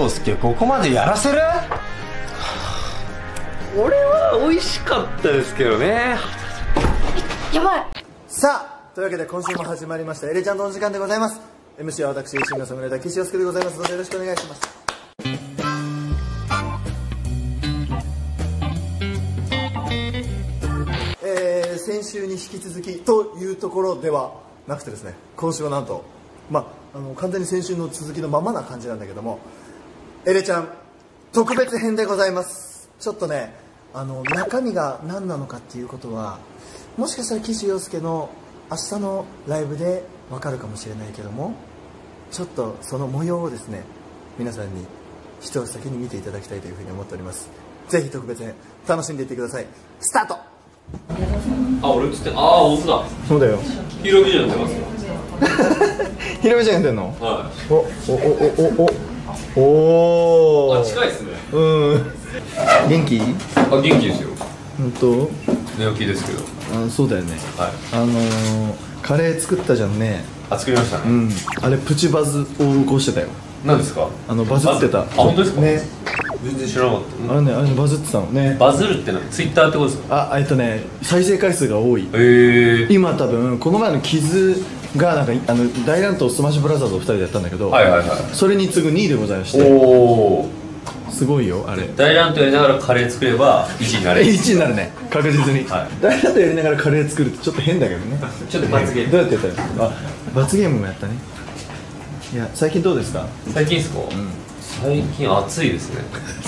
陽介ここまでやらせる？ 俺は美味しかったですけどね。 やばい。 さあというわけで今週も始まりましたエレちゃんとの時間でございます。 MC は私シンガーソングライター岸洋介でございます。どうぞよろしくお願いします。先週に引き続きというところではなくてですね、今週はなんと完全に先週の続きのままな感じなんだけども、エレちゃん特別編でございます。ちょっとね中身が何なのかっていうことはもしかしたら岸洋介の明日のライブでわかるかもしれないけども、ちょっとその模様をですね皆さんに一足先に見ていただきたいというふうに思っております。ぜひ特別編楽しんでいってください。スタート。 あ、俺映って、本当だ。 そうだよ。 ヒロミじゃん出ますよ。 ひろみちゃんやってんの？ はおい。あ、近いですね。 元気？ 元気ですよ。 本当？ 寝起きですけど。 そうだよね。 はい。 カレー作ったじゃんね。 作りましたね。 あれプチバズを起こしてたよ。 何ですか？ バズってた。 本当ですか？ ね。 全然知らなかった。 あれバズってたのね。 バズるってのはツイッターってことですか？ 再生回数が多い。今多分この前の傷が大乱闘スマッシュブラザーズを2人でやったんだけど、それに次ぐ2位でございまして。おお。すごいよあれ。大乱闘やりながらカレー作れば1位になれる。1位になるね、確実に。大乱闘やりながらカレー作るってちょっと変だけどね。 ちょっと罰ゲーム。 どうやってやったの？罰ゲームもやったね。いや最近どうですか？ 最近ですか？最近暑いですね。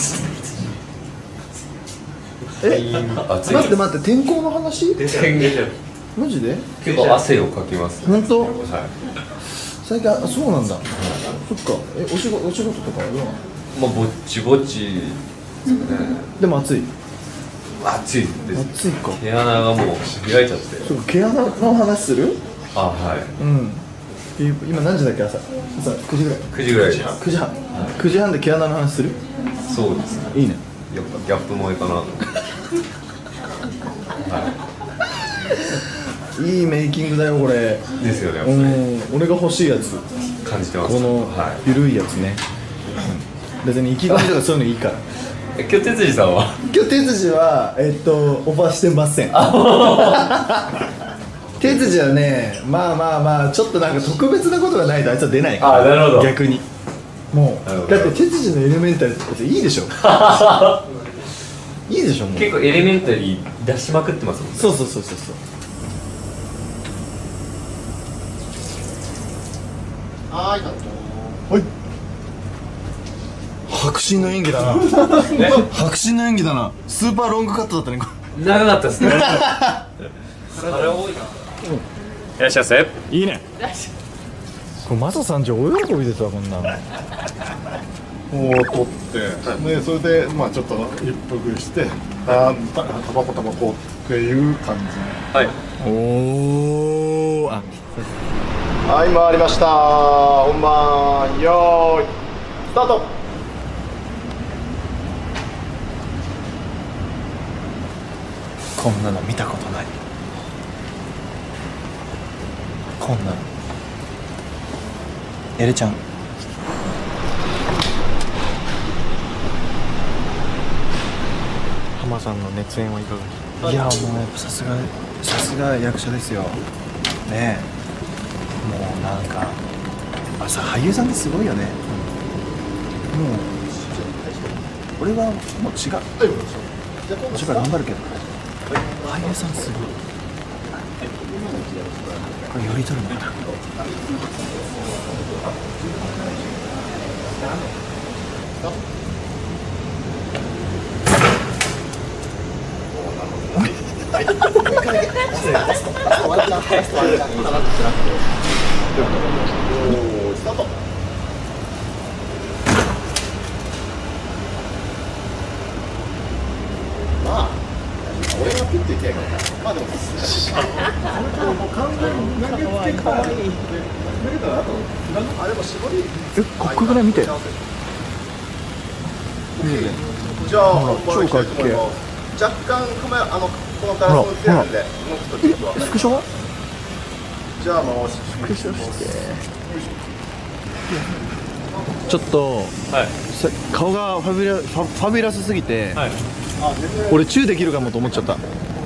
待って天候の話？マジで？ 結構汗をかきます。 本当？ はい。 最近そうなんだ。そっか。お仕事とかはどうなの？ ぼちぼちですね。 でも暑い。 暑いです。 暑いか。 毛穴がもう開いちゃって。 そう、毛穴の話する？ はい。 今何時だっけ？朝9時ぐらい。 9時ぐらいです。 9時半。9時半で毛穴の話する？ そうですね。 いいね。 やっぱギャップ萌えかなと。 いいメイキングだよこれ。 ですよね。 俺が欲しいやつ。 感じてます。 この緩いやつね。別に意気込みとかそういうのいいから。 今日哲司さんは？ 今日哲司はオファーしてません。哲司はね、ちょっと特別なことがないとあいつは出ないから。なるほど。逆にもうだって哲司のエレメンタリーっていいでしょ。いいでしょ。もう結構エレメンタリー出しまくってますもんね。 そう。はい。迫真の演技だな。迫真の演技だな。スーパーロングカットだったね。 長かったですね。それ多いな。いらっしゃいませ。 いいね。これマサさんち大喜びですわこんなの。 を取ってでそれでちょっと一服してタバコっていう感じ。 はい。 はい、回りました。本番よーいスタート。 こんなの見たことない。こんなのエレちゃん浜さんの熱演はいかがですか？いやもうやっぱさすが役者ですよね。もう俳優さんってすごいよね。もう俺はもう違う。お芝居頑張るけど俳優さんすごい。これより取るのかな。 スタート。俺がピッて言ってやるから。でも完全に投げつけかわいい。でも絞り。 ここぐらい見て。 じゃあ超かっけえ。 若干このガラスのせいなんでスクショは？ じゃあ回しスクショして。 ちょっとはい顔がファビュラスすぎて、 はい俺チューできるかもと思っちゃった。 はい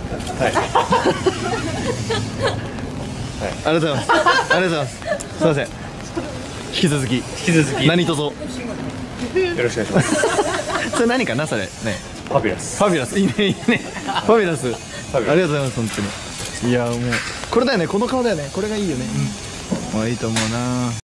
ありがとうございます。ありがとうございます。すいません。引き続き何卒よよろしくお願いしますそれ何かなそれね。 ファビュラスファビュラスいいねいいね。ファビュラスありがとうございます本当に。いやもうこれだよね、この顔だよね、これがいいよね。まあいいと思うな。